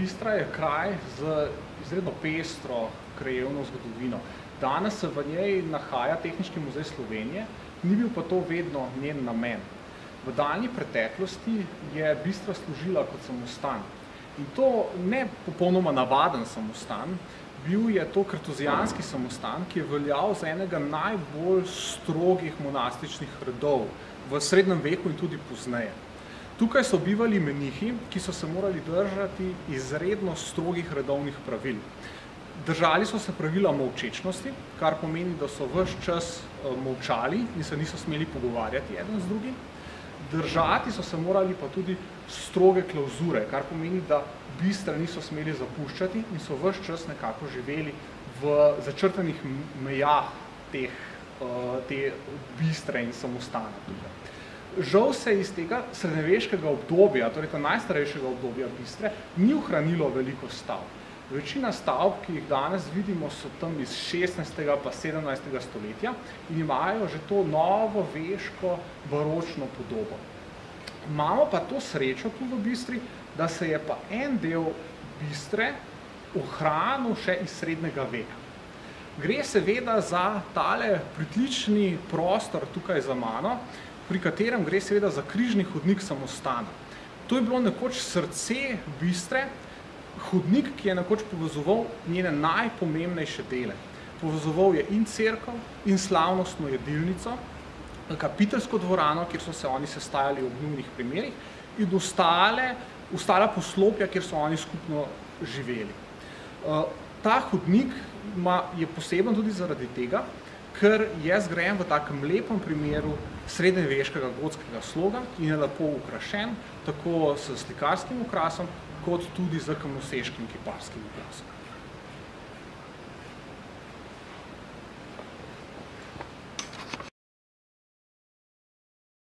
Bistra je kraj z izredno pestro krajevno zgodovino. Danes se v njej nahaja Tehniški muzej Slovenije, ni bil pa to vedno njen namen. V daljni preteklosti je Bistra služila kot samostan. In to ne popolnoma navaden samostan, bil je to kartuzijanski samostan, ki je veljal za enega najbolj strogih monastičnih redov v srednjem veku in tudi pozneje. Tukaj so bivali menihi, ki so se morali držati izredno strogih redovnih pravil. Držali so se pravila molčečnosti, kar pomeni, da so ves čas molčali in se niso smeli pogovarjati eden z drugim. Držati so se morali pa tudi stroge klauzure, kar pomeni, da Bistre niso smeli zapuščati in so ves čas nekako živeli v začrtanih mejah te Bistre in samostana tukaj. Žal se iz tega srednjeveškega obdobja, torej najstarejšega obdobja Bistre, ni ohranilo veliko stavb. Večina stavb, ki jih danes vidimo, so tam iz 16. pa 17. stoletja in imajo že to novoveško baročno podobo. Imamo pa to srečo tu v Bistri, da se je pa en del Bistre ohranil še iz srednjega veka. Gre seveda za tale pritlični prostor tukaj za mano, pri katerem gre seveda za križni hodnik samostana. To je bilo nekoč srce Bistre, hodnik, ki je nekoč povezoval njene najpomembnejše dele. Povezoval je in cerkev, in slavnostno jedilnico, kapiteljsko dvorano, kjer so se oni sestajali ob nujnih primerih, in ostala poslopja, kjer so oni skupno živeli. Ta hodnik je poseben tudi zaradi tega, ker je zgrajen v takem lepem primeru srednjeveškega gotskega sloga in je lepo ukrašen, tako s slikarskim okrasom, kot tudi z kamnoseškim kiparskim okrasom.